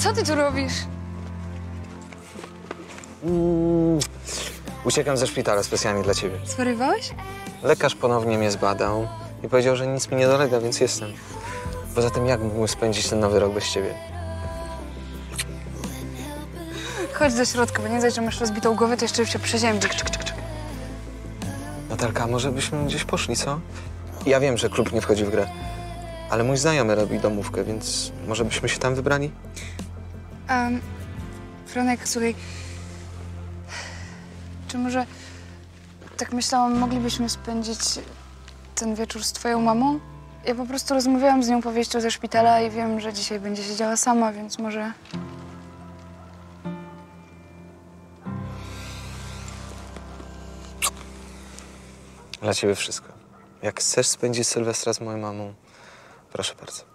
Co ty tu robisz? Uciekam ze szpitala specjalnie dla ciebie. Zwariowałeś? Lekarz ponownie mnie zbadał i powiedział, że nic mi nie dolega, więc jestem. Poza tym jak mógłbym spędzić ten nowy rok bez ciebie? Chodź do środka, bo nie dość, że masz rozbitą głowę, to jeszcze się przeziębi. Natalka, może byśmy gdzieś poszli, co? Ja wiem, że klub nie wchodzi w grę, ale mój znajomy robi domówkę, więc może byśmy się tam wybrali? Franek, słuchaj, czy może, tak myślałam, moglibyśmy spędzić ten wieczór z twoją mamą? Ja po prostu rozmawiałam z nią po wyjściu ze szpitala i wiem, że dzisiaj będzie siedziała sama, więc może... Dla ciebie wszystko. Jak chcesz spędzić Sylwestra z moją mamą, proszę bardzo.